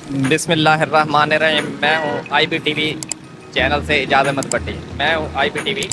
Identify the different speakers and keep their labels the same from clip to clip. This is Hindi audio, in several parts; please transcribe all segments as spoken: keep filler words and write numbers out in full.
Speaker 1: बिस्मिल्लाहिर्रहमानिर्रहीम। मैं हूँ I B T V channel से इजाज़ अहमद भट्टी। मैं हूँ आई बी टी वी।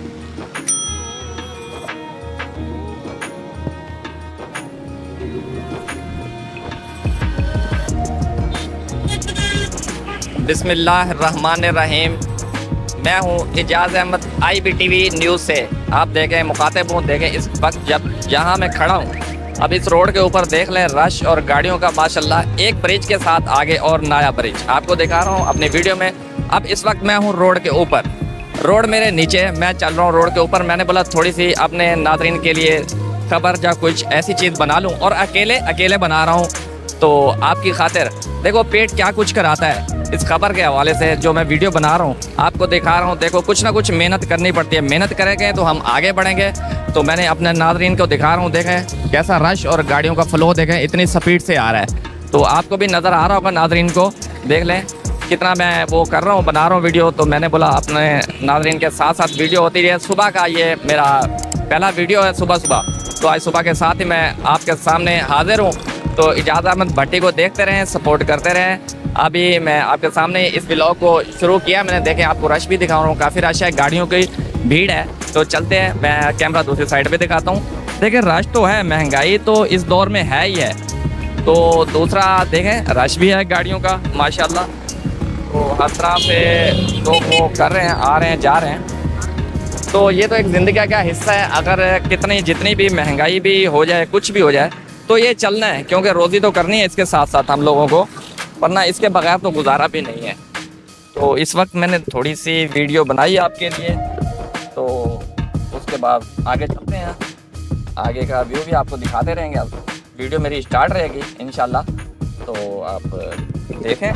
Speaker 1: बिस्मिल्लाहिर्रहमानिर्रहीम। मैं हूँ Ijaz Ahmed I B T V news से। आप देखें, मुखातिब हूँ, देखें इस वक्त जब जहाँ मैं खड़ा हूँ, अब इस रोड के ऊपर देख लें रश और गाड़ियों का माशाल्लाह, एक ब्रिज के साथ आगे और नया ब्रिज आपको दिखा रहा हूँ अपनी वीडियो में। अब इस वक्त मैं हूँ रोड के ऊपर, रोड मेरे नीचे, मैं चल रहा हूँ रोड के ऊपर। मैंने बोला थोड़ी सी अपने नाज़रीन के लिए खबर या कुछ ऐसी चीज़ बना लूँ, और अकेले अकेले बना रहा हूँ तो आपकी खातिर। देखो पेट क्या कुछ कराता है, इस खबर के हवाले से जो मैं वीडियो बना रहा हूँ आपको दिखा रहा हूँ। देखो कुछ ना कुछ मेहनत करनी पड़ती है, मेहनत करेंगे तो हम आगे बढ़ेंगे। तो मैंने अपने नाज़रीन को दिखा रहा हूँ, देखें कैसा रश और गाड़ियों का फ्लो, देखें इतनी स्पीड से आ रहा है। तो आपको भी नज़र आ रहा होगा, नाज़रीन को देख लें कितना मैं वो कर रहा हूँ, बना रहा हूँ वीडियो। तो मैंने बोला अपने नाज़रीन के साथ साथ वीडियो होती है। सुबह का ये मेरा पहला वीडियो है, सुबह सुबह। तो आज सुबह के साथ ही मैं आपके सामने हाजिर हूँ। तो इजाज़ अहमद भट्टी को देखते रहें, सपोर्ट करते रहें। अभी मैं आपके सामने इस व्लॉग को शुरू किया मैंने। देखें आपको रश भी दिखा रहा हूँ, काफ़ी रश है, गाड़ियों की भीड़ है। तो चलते हैं, मैं कैमरा दूसरी साइड पे दिखाता हूँ। देखें रश तो है, महंगाई तो इस दौर में है ही है। तो दूसरा देखें रश भी है गाड़ियों का माशाल्लाह। तो हर तरह से लोग वो कर रहे हैं, आ रहे हैं, जा रहे हैं। तो ये तो एक ज़िंदगी का हिस्सा है। अगर कितनी जितनी भी महंगाई भी हो जाए, कुछ भी हो जाए, तो ये चलना है, क्योंकि रोज़ी तो करनी है इसके साथ साथ हम लोगों को, वरना इसके बगैर तो गुजारा भी नहीं है। तो इस वक्त मैंने थोड़ी सी वीडियो बनाई आपके लिए, तो उसके बाद आगे चलते हैं। आगे का व्यू भी आपको दिखाते रहेंगे। अब वीडियो मेरी स्टार्ट रहेगी इंशाल्लाह, तो आप देखें।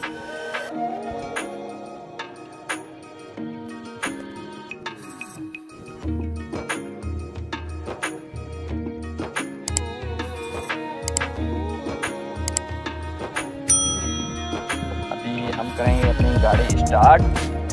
Speaker 1: हम करेंगे अपनी गाड़ी स्टार्ट।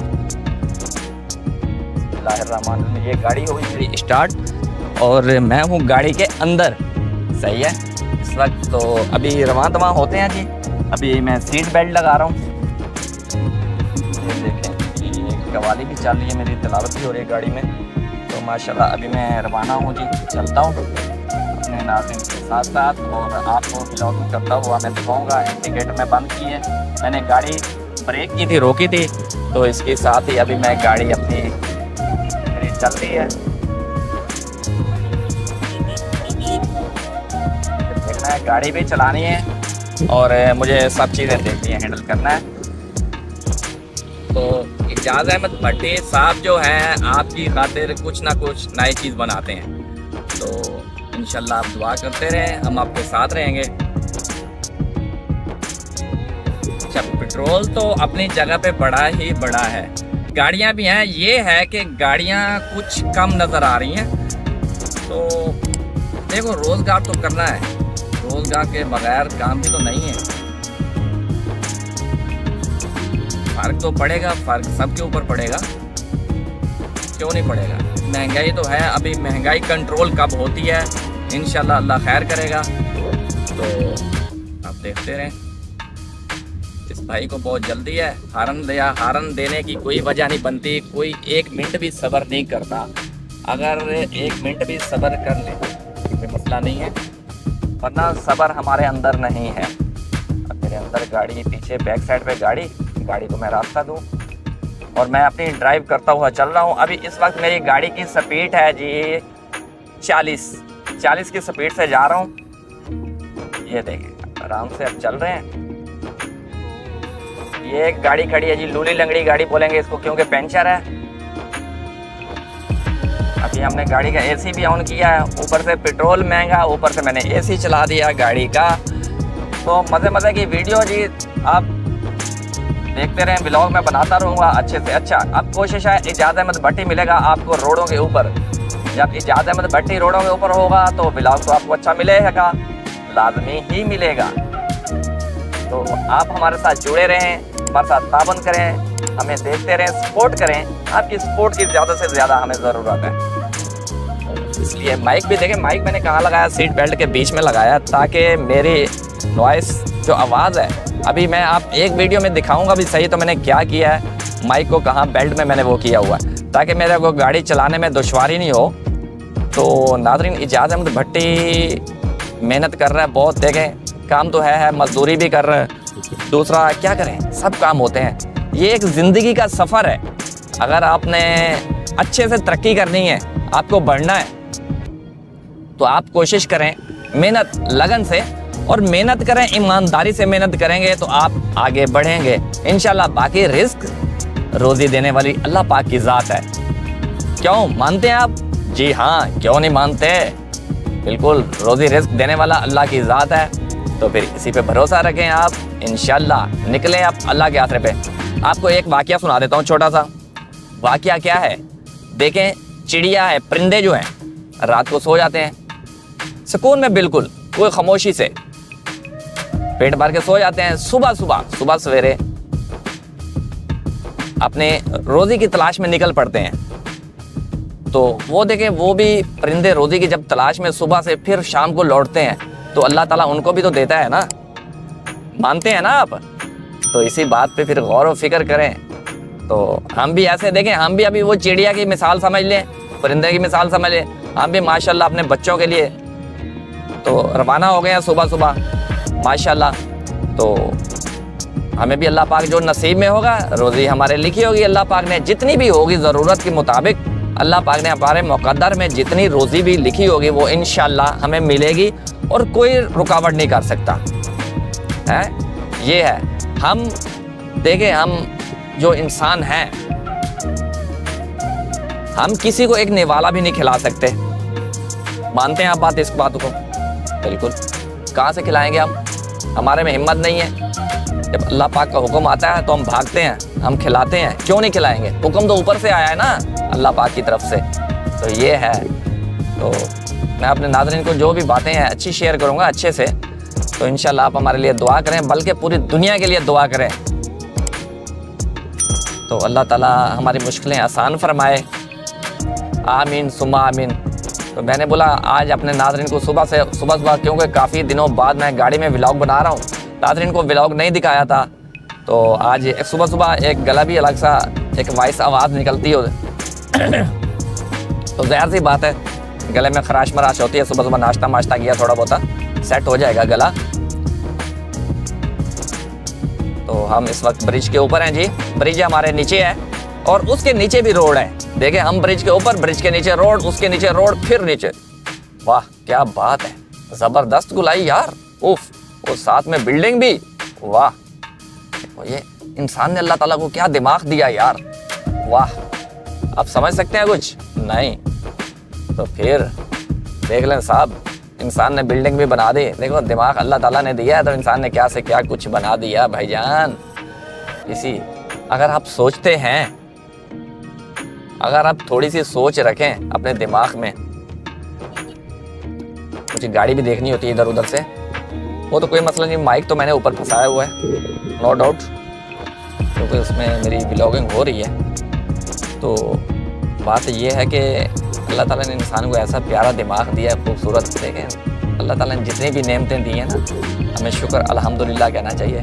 Speaker 1: बिस्मिल्लाहिर्रहमानिर्रहीम। ये गाड़ी होगी मेरी स्टार्ट और मैं हूँ गाड़ी के अंदर, सही है इस वक्त। तो अभी रवां दवां होते हैं जी। अभी मैं सीट बेल्ट लगा रहा हूँ। ये देखें, ये कवाली भी चल रही है, मेरी तिलावत भी हो रही है गाड़ी में। तो माशाल्लाह अभी मैं रवाना हूँ जी, चलता हूँ अपने नाज़रीन के साथ साथ, और आपको व्लॉगिंग करता हुआ मैं दिखाऊँगा। इंडिकेटर में बंद की है मैंने, गाड़ी ब्रेक की थी, रोकी थी। तो इसके साथ ही अभी मैं गाड़ी अपनी मेरी चल रही है। देखना है, गाड़ी भी चलानी है और मुझे सब चीज़ें देखनी है, हैंडल करना है। तो इजाज़ अहमद भट्टी साहब जो हैं आपकी खातिर कुछ ना कुछ नई चीज़ बनाते हैं। तो इंशाल्लाह आप दुआ करते रहें, हम आपके साथ रहेंगे। पेट्रोल तो अपनी जगह पे बड़ा ही बड़ा है, गाड़ियां भी हैं। ये है कि गाड़ियां कुछ कम नज़र आ रही हैं। तो देखो रोज़गार तो करना है, रोज़गार के बगैर काम भी तो नहीं है। फ़र्क तो पड़ेगा, फ़र्क सबके ऊपर पड़ेगा, क्यों नहीं पड़ेगा। महंगाई तो है, अभी महंगाई कंट्रोल कब होती है इंशाल्लाह अल्लाह खैर करेगा। तो आप देखते रहें। इस भाई को बहुत जल्दी है, हारन दिया, हारन देने की कोई वजह नहीं बनती। कोई एक मिनट भी सब्र नहीं करता। अगर एक मिनट भी सब्र कर ले कोई मसला नहीं है, वरना सब्र हमारे अंदर नहीं है। अब मेरे अंदर गाड़ी, पीछे बैक साइड पे गाड़ी गाड़ी को मैं रास्ता दूँ और मैं अपनी ड्राइव करता हुआ चल रहा हूँ। अभी इस वक्त मेरी गाड़ी की स्पीड है जी चालीस चालीस की स्पीड से जा रहा हूँ। ये देखें आराम से अब चल रहे हैं। ये एक गाड़ी खड़ी है जी, लूली लंगड़ी गाड़ी बोलेंगे इसको, क्योंकि पंचर है। अभी हमने गाड़ी का एसी भी ऑन किया है, ऊपर से पेट्रोल महंगा, ऊपर से मैंने एसी चला दिया गाड़ी का। तो मज़े मज़े की वीडियो जी आप देखते रहें, ब्लॉग में बनाता रहूँगा अच्छे से अच्छा। अब कोशिश है इजाज़ अहमद भट्टी मिलेगा आपको रोडों के ऊपर। जब इजाज़ अहमद भट्टी रोडों के ऊपर होगा तो ब्लॉग तो आपको अच्छा मिलेगा, लाजमी ही मिलेगा। तो आप हमारे साथ जुड़े रहें, हमारे साथ ताबन करें, हमें देखते रहें, सपोर्ट करें। आपकी सपोर्ट की ज़्यादा से ज़्यादा हमें ज़रूरत है। इसलिए माइक भी देखें, माइक मैंने कहाँ लगाया, सीट बेल्ट के बीच में लगाया, ताकि मेरी नॉइस जो आवाज़ है अभी मैं आप एक वीडियो में दिखाऊंगा भी सही तो मैंने क्या किया है, माइक को कहाँ बेल्ट में मैंने वो किया हुआ है ताकि मेरे को गाड़ी चलाने में दुश्वारी नहीं हो। तो नाज़रीन, इजाज़ अहमद भट्टी मेहनत कर रहा है बहुत, देखें काम तो है है मजदूरी भी कर रहा है, दूसरा क्या करें, सब काम होते हैं। ये एक ज़िंदगी का सफ़र है। अगर आपने अच्छे से तरक्की करनी है, आपको बढ़ना है, तो आप कोशिश करें मेहनत लगन से, और मेहनत करें ईमानदारी से। मेहनत करेंगे तो आप आगे बढ़ेंगे इंशाल्लाह। बाकी रिस्क रोज़ी देने वाली अल्लाह पाक की ज़ात है। क्यों मानते हैं आप? जी हाँ, क्यों नहीं मानते? बिल्कुल, रोज़ी रिस्क देने वाला अल्लाह की ज़ात है। तो फिर इसी पे भरोसा रखें आप, इंशाल्लाह निकलें आप अल्लाह के आसरे पे। आपको एक वाक़या सुना देता हूँ, छोटा सा वाक़या। क्या है, देखें, चिड़िया है, परिंदे जो हैं रात को सो जाते हैं सुकून में, बिल्कुल कोई खामोशी से पेट भर के सो जाते हैं। सुबह सुबह सुबह सवेरे अपने रोज़ी की तलाश में निकल पड़ते हैं। तो वो देखें, वो भी परिंदे रोज़ी की जब तलाश में सुबह से फिर शाम को लौटते हैं, तो अल्लाह ताला उनको भी तो देता है ना। मानते हैं ना आप? तो इसी बात पे फिर गौर व फिक्र करें। तो हम भी ऐसे देखें, हम भी अभी वो चिड़िया की मिसाल समझ लें, परिंदे की मिसाल समझ लें। हम भी माशाल्लाह अपने बच्चों के लिए तो रवाना हो गए हैं सुबह सुबह माशाल्लाह। तो हमें भी अल्लाह पाक जो नसीब में होगा, रोज़ी हमारे लिखी होगी अल्लाह पाक ने, जितनी भी होगी ज़रूरत के मुताबिक अल्लाह पाक ने हमारे मुक़द्दर में जितनी रोज़ी भी लिखी होगी वो इंशाल्लाह हमें मिलेगी, और कोई रुकावट नहीं कर सकता है। ये है, हम देखें, हम जो इंसान हैं, हम किसी को एक निवाला भी नहीं खिला सकते। मानते हैं आप बात, इस बात को? बिल्कुल, कहाँ से खिलाएंगे हम? हमारे में हिम्मत नहीं है। जब अल्लाह पाक का हुक्म आता है तो हम भागते हैं, हम खिलाते हैं। क्यों नहीं खिलाएंगे? हुक्म तो ऊपर से आया है ना, अल्लाह पाक की तरफ से। तो ये है। तो मैं अपने नाज़रीन को जो भी बातें हैं अच्छी शेयर करूँगा अच्छे से। तो इंशाल्लाह आप हमारे लिए दुआ करें, बल्कि पूरी दुनिया के लिए दुआ करें। तो अल्लाह ताला हमारी मुश्किलें आसान फरमाए, आमीन सुम्मा आमीन। तो मैंने बोला आज अपने नाज़रीन को सुबह से सुबह सुबह, क्योंकि काफ़ी दिनों बाद मैं गाड़ी में व्लॉग बना रहा हूँ, नाज़रीन को व्लॉग नहीं दिखाया था। तो आज एक सुबह सुबह एक गला भी अलग सा, एक वॉइस आवाज़ निकलती हो तो ज़ाहिर सी बात है गले में खराश मराश होती है। सुबह सुबह नाश्ता माश्ता किया, थोड़ा बहुत सेट हो जाएगा गला। तो हम इस वक्त ब्रिज के ऊपर हैं जी। ब्रिज हमारे नीचे है और उसके नीचे भी रोड है। देखें, हम ब्रिज के ऊपर, ब्रिज के नीचे रोड, उसके नीचे रोड, फिर नीचे। वाह क्या बात है, जबरदस्त गुलाई यार। उफ, वो साथ में बिल्डिंग भी, वाह। ये इंसान ने अल्लाह ताला को क्या दिमाग दिया यार, वाह। आप समझ सकते हैं कुछ नहीं? तो फिर देख लें साहब, इंसान ने बिल्डिंग भी बना दी। देखो, दिमाग अल्लाह ताला ने दिया है तो इंसान ने क्या से क्या कुछ बना दिया भाईजान। इसी अगर आप सोचते हैं, अगर आप थोड़ी सी सोच रखें अपने दिमाग में, मुझे गाड़ी भी देखनी होती है इधर उधर से, वो तो कोई मसला नहीं। माइक तो मैंने ऊपर फंसाया हुआ है, नो डाउट, क्योंकि उसमें मेरी व्लॉगिंग हो रही है। तो बात ये है कि अल्लाह ताला ने इंसान को ऐसा प्यारा दिमाग दिया है, खूबसूरत। देखें, अल्लाह ताला ने जितनी भी नेमतें दी हैं ना, हमें शुक्र अल्हम्दुलिल्लाह कहना चाहिए।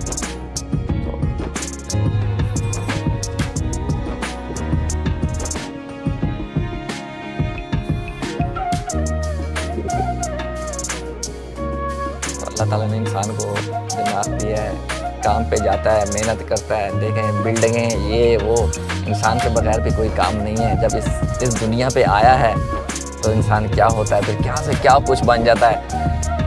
Speaker 1: अल्लाह ताला ने इंसान को दिमाग दिया है, काम पे जाता है, मेहनत करता है। देखें, बिल्डिंगें, ये वो, इंसान के बगैर भी कोई काम नहीं है। जब इस इस दुनिया पे आया है तो इंसान क्या होता है, फिर क्या से क्या कुछ बन जाता है।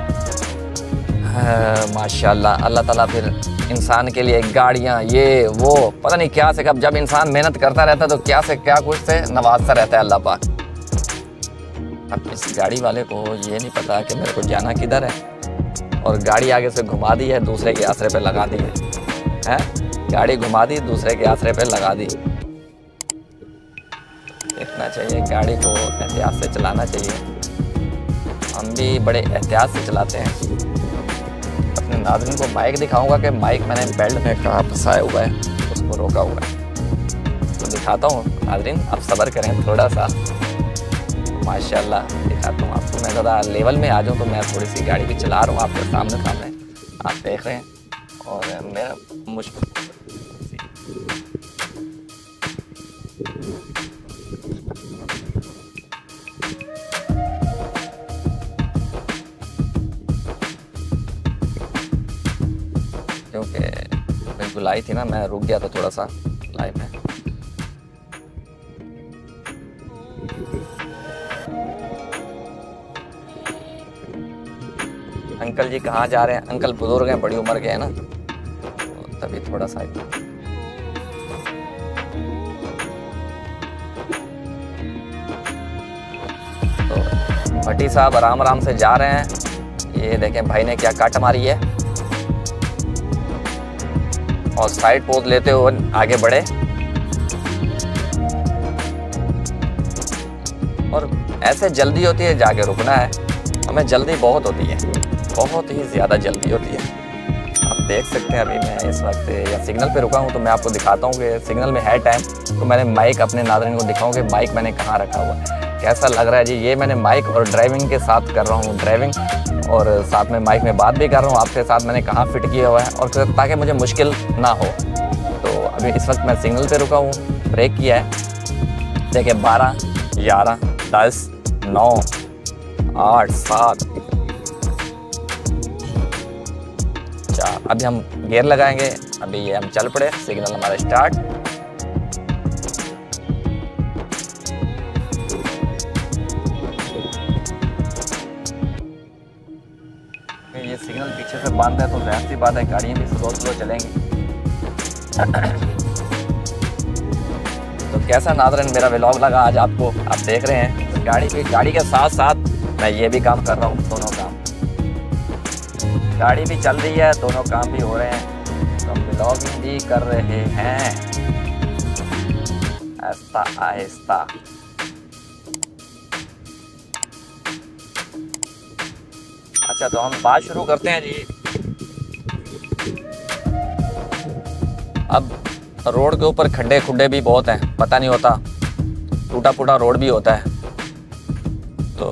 Speaker 1: हाँ, माशाल्लाह, अल्लाह ताला फिर इंसान के लिए गाड़ियाँ, ये वो, पता नहीं क्या से कब, जब इंसान मेहनत करता रहता है तो क्या से क्या कुछ से नवाजता रहता है अल्लाह पाक। अब इस गाड़ी वाले को ये नहीं पता कि मेरे को जाना किधर है, और गाड़ी आगे से घुमा दी है, दूसरे के आसरे पे लगा दी है, है? गाड़ी घुमा दी, दूसरे के आसरे पे लगा दी। देखना चाहिए, गाड़ी को एहतियात से चलाना चाहिए। हम भी बड़े एहतियात से चलाते हैं। अपने नाज़रीन को माइक दिखाऊंगा कि माइक मैंने बेल्ट में कहाँ फंसाया हुआ है, उसको रोका हुआ है। तो दिखाता हूँ नाज़रीन, आप सब्र करें थोड़ा सा। माशाल्लाह दिखाता हूँ आपको। मैं ज़्यादा लेवल में आ जाऊँ तो मैं थोड़ी सी गाड़ी भी चला रहा हूँ आपके सामने सामने, आप देख रहे हैं। और मेरा मुश्किल क्योंकि बिल्कुल आई थी ना, मैं रुक गया था थोड़ा सा लाइव में। अंकल जी कहाँ जा रहे हैं? अंकल बुजुर्ग हैं, बड़ी उम्र के हैं ना, तभी थोड़ा सा। तो भट्टी साहब आराम आराम से जा रहे हैं। ये देखें भाई ने क्या कट मारी है और साइड पोज लेते हुए आगे बढ़े। और ऐसे जल्दी होती है, जाके रुकना है। हमें जल्दी बहुत होती है, बहुत ही ज़्यादा जल्दी होती है। आप देख सकते हैं अभी मैं इस वक्त या सिग्नल पे रुका हूँ, तो मैं आपको दिखाता हूँ कि सिग्नल में है टाइम। तो मैंने माइक अपने नाज़रीन को दिखाऊँ कि माइक मैंने कहाँ रखा हुआ है, कैसा लग रहा है जी। ये मैंने माइक और ड्राइविंग के साथ कर रहा हूँ, ड्राइविंग और साथ में माइक में बात भी कर रहा हूँ आपके साथ। मैंने कहाँ फिट किया हुआ है और ताकि मुझे मुश्किल ना हो। तो अभी इस वक्त मैं सिग्नल पे रुका हूँ, ब्रेक किया है। देखिए बारह, ग्यारह, दस, नौ, आठ, सात, चार। अभी हम गियर लगाएंगे। अभी ये हम चल पड़े, सिग्नल हमारा स्टार्ट। ये सिग्नल पीछे से बंद है तो जाहिर सी बात है गाड़ियाँ भी स्लो स्लो चलेंगी। तो कैसा नाज़रीन मेरा व्लॉग लगा आज आपको? आप देख रहे हैं गाड़ी की गाड़ी के साथ साथ मैं ये भी काम कर रहा हूँ, दोनों काम। गाड़ी भी चल रही है, दोनों काम भी हो रहे हैं, तो हम व्लॉगिंग भी कर रहे हैं आहिस्ता आहिस्ता। अच्छा तो हम बात शुरू करते हैं जी। अब रोड के ऊपर खड्डे खुड्डे भी बहुत हैं, पता नहीं होता, टूटा फूटा रोड भी होता है। तो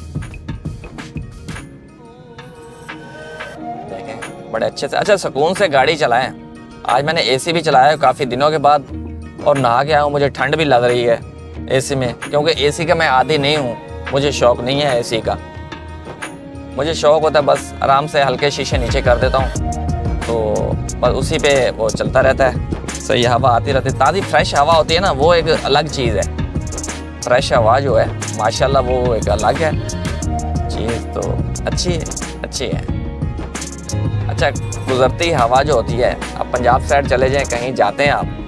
Speaker 1: देखें बड़े अच्छे से, अच्छा सुकून से गाड़ी चलाएं। आज मैंने एसी भी चलाया है काफ़ी दिनों के बाद और नहा के आया हूँ। मुझे ठंड भी लग रही है एसी में, क्योंकि एसी का मैं आदी नहीं हूँ, मुझे शौक़ नहीं है एसी का। मुझे शौक़ होता है बस आराम से हल्के शीशे नीचे कर देता हूँ, तो बस उसी पे वो चलता रहता है। सही हवा आती रहती है, ताज़ी फ्रेश हवा होती है ना, वो एक अलग चीज़ है। फ्रेश हवा जो है माशाल्लाह वो एक अलग है चीज़, तो अच्छी है अच्छी है। अच्छा गुजरती हवा जो होती है, अब पंजाब साइड चले जाएं, कहीं जाते हैं आप,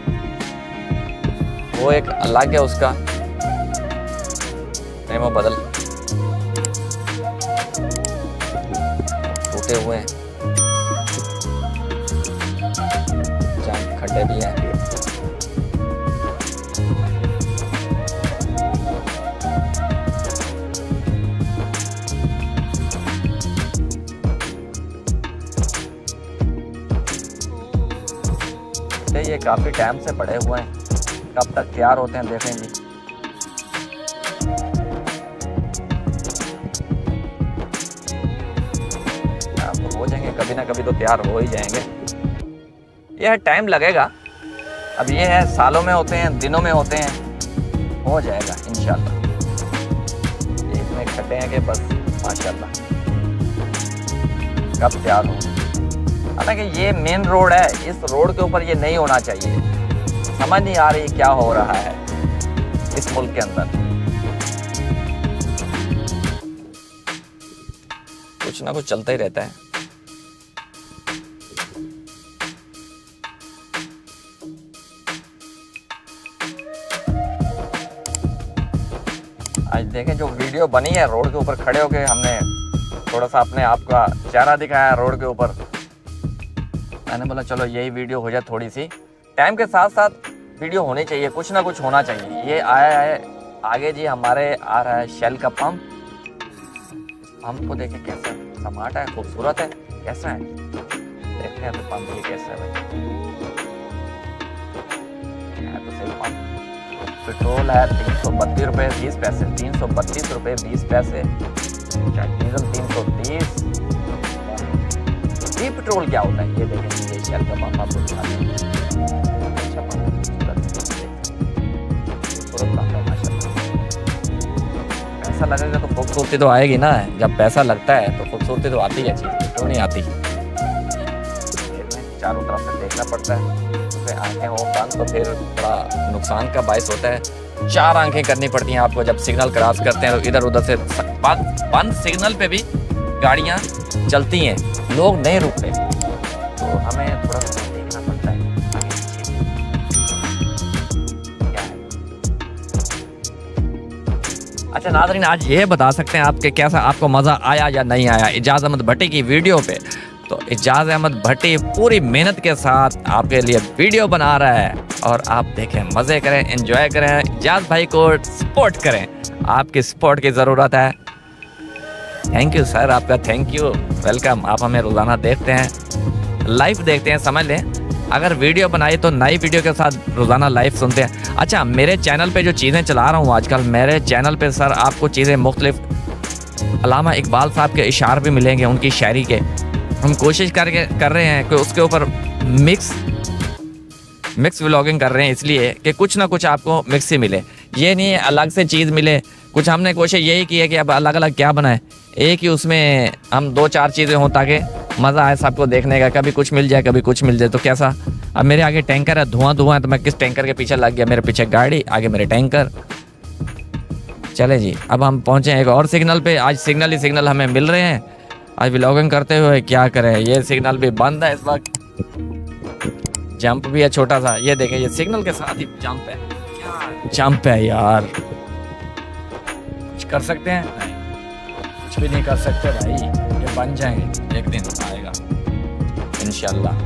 Speaker 1: वो एक अलग है उसका नेमो बदल टूटे हुए हैं, जहाँ खड्डे भी हैं। ये काफी टाइम से पड़े हुए हैं, कब तक तैयार होते हैं देखें जी। तो हो जाएंगे कभी ना कभी, तो तैयार हो ही जाएंगे। यह टाइम लगेगा, अब ये है सालों में होते हैं, दिनों में होते हैं, हो जाएगा इंशाल्लाह। इतने खड्डे हैं कि बस माशाल्लाह कब तैयार हो। हालांकि ये मेन रोड है, इस रोड के ऊपर ये नहीं होना चाहिए। समझ नहीं आ रही क्या हो रहा है इस मुल्क के अंदर, कुछ ना कुछ चलता ही रहता है। आज देखें जो वीडियो बनी है रोड के ऊपर खड़े होके, हमने थोड़ा सा अपने आप का चेहरा दिखाया रोड के ऊपर। मैंने बोला चलो यही वीडियो हो जाए थोड़ी सी। टाइम के साथ साथ वीडियो होनी चाहिए, कुछ ना कुछ होना चाहिए। ये आया है आगे जी, हमारे आ रहा है शेल का पंप। पंप को देखें कैसा समाटा है, खूबसूरत है, कैसा है देखते हैं। तो पंप ये कैसा है भाई, है तो सही पंप। पेट्रोल है तीन सौ बत्तीस रुपये बीस पैसे, तीन सौ बत्तीस रुपये बीस पैसे। डीजल तीन सौ तीस, ये पेट्रोल क्या होता है, ये देखें ये शेल का पंप आपको दिखाते हैं। अच्छा पंप, खूबसूरत पंप है माशाल्लाह। पैसा लगेगा तो खूबसूरती तो आएगी ना, जब पैसा लगता है तो खूबसूरती तो आती है चीज़, क्यों नहीं आती। चारों तरफ से देखना पड़ता है, तो आंखें हो बंद तो फिर थोड़ा नुकसान का बायस होता है। चार आंखें करनी पड़ती हैं आपको, जब सिग्नल क्रॉस करते हैं तो इधर उधर से बंद बंद सिग्नल पे भी गाड़ियां चलती हैं, लोग नहीं रुकते, तो हमें थोड़ा सा देखना पड़ता है आगे पीछे क्या है। अच्छा नाज़रीन, आज ये बता सकते हैं आपके कैसा आपको मज़ा आया या नहीं आया इजाज़ अहमद भट्टी की वीडियो पे। तो इजाज़ अहमद भट्टी पूरी मेहनत के साथ आपके लिए वीडियो बना रहा है और आप देखें, मज़े करें, एंजॉय करें, इजाज़ भाई को सपोर्ट करें, आपकी सपोर्ट की ज़रूरत है। थैंक यू सर, आपका थैंक यू, वेलकम। आप हमें रोज़ाना देखते हैं, लाइव देखते हैं, समझ लें अगर वीडियो बनाई तो नई वीडियो के साथ रोज़ाना लाइव सुनते हैं। अच्छा, मेरे चैनल पे जो चीज़ें चला रहा हूँ आजकल, मेरे चैनल पे सर आपको चीज़ें मुख्तलिफ अल्लामा इकबाल साहब के इशार भी मिलेंगे, उनकी शायरी के। हम कोशिश करके कर रहे हैं कि उसके ऊपर मिक्स मिक्स व्लॉगिंग कर रहे हैं, इसलिए कि कुछ ना कुछ आपको मिक्स ही मिले, ये नहीं है अलग से चीज़ मिले। कुछ हमने कोशिश यही की है कि अब अलग अलग क्या बनाए, एक ही उसमें हम दो चार चीज़ें हों ताकि मज़ा आए सबको देखने का। कभी कुछ मिल जाए, कभी कुछ मिल जाए, तो कैसा। अब मेरे आगे टैंकर है, धुआं धुआं है, तो मैं किस टैंकर के पीछे लग गया, मेरे पीछे गाड़ी, आगे मेरे टैंकर। चले जी, अब हम पहुँचे एक और सिग्नल पे। आज सिग्नल ही सिग्नल हमें मिल रहे हैं आज व्लॉगिंग करते हुए, क्या करें। ये सिग्नल भी बंद है इस वक्त, जंप भी है छोटा सा, ये देखें, ये सिग्नल के साथ ही जंप है। क्या जंप है यार, कुछ कर सकते हैं? नहीं, कुछ भी नहीं कर सकते भाई, ये बन जाएंगे, एक दिन आएगा इंशाल्लाह,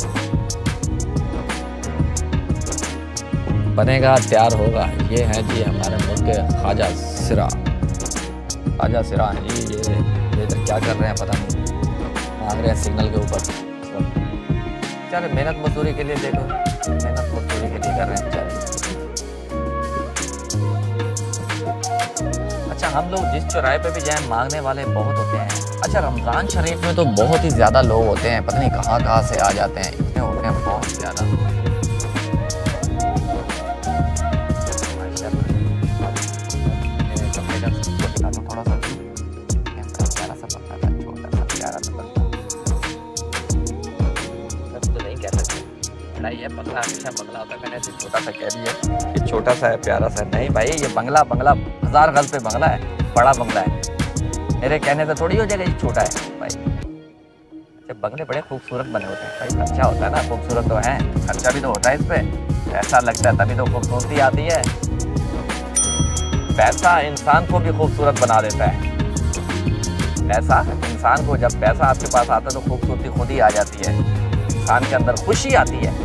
Speaker 1: बनेगा, तैयार होगा। ये है जी हमारे मुल्क के ख्वाजा सिरा, ख्वाजा सिरा है जी। ये ये तो क्या कर रहे हैं पता नहीं, मांग रहे हैं सिग्नल के ऊपर। चलो मेहनत मजदूरी के लिए, देखो मेहनत मजदूरी के लिए कर रहे हैं बेचारे। अच्छा, हम लोग जिस चौराहे पे भी जाएं मांगने वाले बहुत होते हैं। अच्छा, रमज़ान शरीफ में तो बहुत ही ज़्यादा लोग होते हैं, पता नहीं कहाँ कहाँ से आ जाते हैं, इतने होते हैं बहुत ज़्यादा। थोड़ा सा प्यारा सा पत्ता था, छोटा सा प्यारा सा पत्ता, तो नहीं कह सकते भाई ये बंगला हमेशा बंगला होता है, मैंने ऐसे छोटा सा कह दिया कि छोटा सा है, प्यारा सा। नहीं भाई, ये बंगला बंगला हजार गज पे बंगला है, बड़ा बंगला है, मेरे कहने से थोड़ी हो जाएगा ये छोटा है भाई। जब बंगले बड़े खूबसूरत बने होते हैं भाई, खर्चा होता है ना, खूबसूरत तो है, खर्चा भी तो होता है इस पर, पैसा लगता है तभी तो खूबसूरती आती है। पैसा इंसान को भी खूबसूरत बना देता है, पैसा इंसान को, जब पैसा आपके पास आता है तो खूबसूरती खुद ही आ जाती है, इंसान के अंदर खुशी आती है।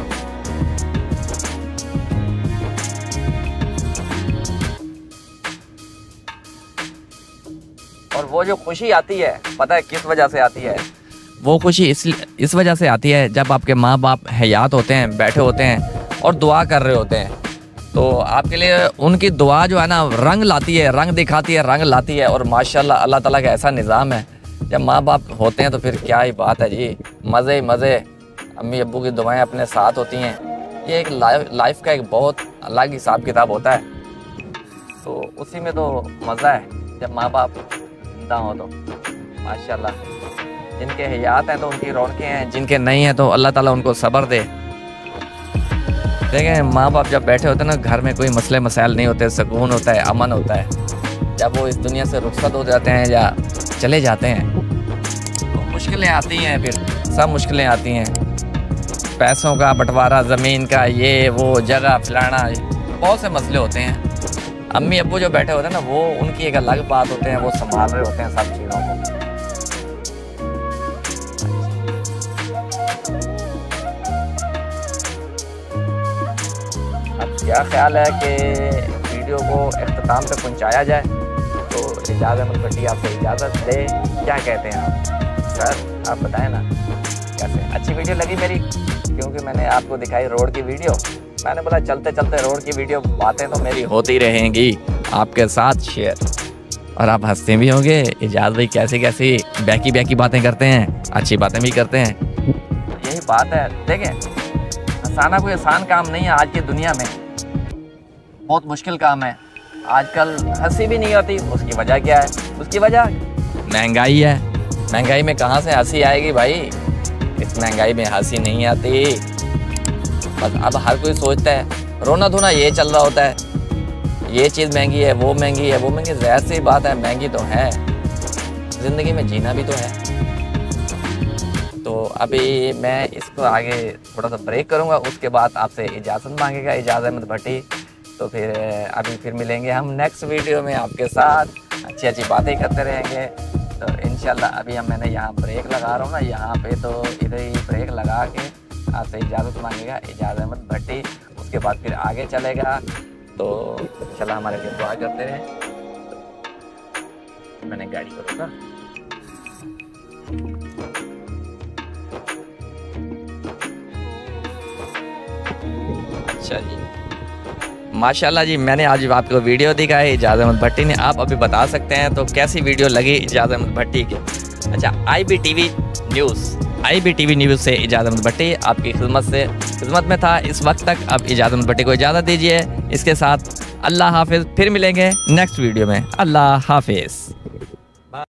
Speaker 1: और वो जो खुशी आती है पता है किस वजह से आती है? वो खुशी इस इस वजह से आती है जब आपके माँ बाप हयात होते हैं, बैठे होते हैं और दुआ कर रहे होते हैं, तो आपके लिए उनकी दुआ जो है ना रंग लाती है, रंग दिखाती है, रंग लाती है। और माशाल्लाह अल्लाह ताला का ऐसा निज़ाम है, जब माँ बाप होते हैं तो फिर क्या ही बात है जी, मज़े मज़े। अम्मी अब्बू की दुआएं अपने साथ होती हैं, ये एक लाइफ लाइफ का एक बहुत अलग हिसाब किताब होता है, तो उसी में तो मज़ा है जब माँ बाप जिंदा हो तो माशाल्लाह। जिनके हयात हैं तो उनकी रौनकें हैं, जिनके नहीं हैं तो अल्लाह ताला उनको सब्र दे। देखें, माँ बाप जब बैठे होते हैं ना घर में, कोई मसले मसाइल नहीं होते, सुकून होता है, अमन होता है। जब वो इस दुनिया से रुखसत हो जाते हैं या चले जाते हैं तो मुश्किलें आती हैं, फिर सब मुश्किलें आती हैं, पैसों का बंटवारा, ज़मीन का, ये वो जगह फलाना, बहुत से मसले होते हैं। अम्मी अब्बू जो बैठे होते हैं ना, वो उनकी एक अलग बात होते हैं, वो संभाल रहे होते हैं सब चीज़ों को। अब क्या ख्याल है कि वीडियो को इख्तिताम पे पहुंचाया जाए, तो इजाज़ अहमद भट्टी आपसे इजाज़त दे, क्या कहते हैं आप सर? आप बताएं ना कैसे, अच्छी वीडियो लगी मेरी, क्योंकि मैंने आपको दिखाई रोड की वीडियो, मैंने बोला चलते चलते रोड की वीडियो बातें तो मेरी होती रहेंगी आपके साथ शेयर। और आप हंसते भी होंगे। इजाज़ भाई कैसी कैसी बैकी बैकी बातें करते हैं, अच्छी बातें भी करते हैं। यही बात है। देखें, हंसाना कोई आसान काम नहीं है आज की दुनिया में, बहुत मुश्किल काम है। आजकल हंसी भी नहीं आती। उसकी वजह क्या है? उसकी वजह महंगाई है। महंगाई में कहाँ से हंसी आएगी भाई? इस महंगाई में हंसी नहीं आती। बस अब हर कोई सोचता है रोना धोना ये चल रहा होता है, ये चीज़ महंगी है, वो महंगी है, वो महंगी। ज़ाहिर सी बात है, महंगी तो है, ज़िंदगी में जीना भी तो है। तो अभी मैं इसको आगे थोड़ा सा ब्रेक करूँगा, उसके बाद आपसे इजाज़त मांगेगा इजाज़ अहमद भट्टी। तो फिर अभी फिर मिलेंगे हम नेक्स्ट वीडियो में आपके साथ, अच्छी अच्छी बातें करते रहेंगे। तो इंशाल्लाह अभी हम मैंने यहाँ ब्रेक लगा रहा हूँ ना, यहाँ पे तो इधर ही ब्रेक लगा के आपसे इजाज़त मांगेगा इजाज़ अहमद भट्टी। उसके बाद फिर आगे चलेगा। तो इंशाल्लाह हमारे लिए दुआ करते रहें। मैंने गाड़ी को रोका। अच्छा जी, माशाल्लाह जी, मैंने आज आपको वीडियो दिखाई इजाज़ अहमद भट्टी ने। आप अभी बता सकते हैं तो कैसी वीडियो लगी इजाज़ अहमद भट्टी की? अच्छा, I B T V news I B T V news से इजाज़ अहमद भट्टी आपकी खिदमत से खिदमत में था इस वक्त तक। अब इजाज़ अहमद भट्टी को इजाज़त दीजिए। इसके साथ अल्लाह हाफिज़। फिर मिलेंगे नेक्स्ट वीडियो में। अल्लाह हाफिज़।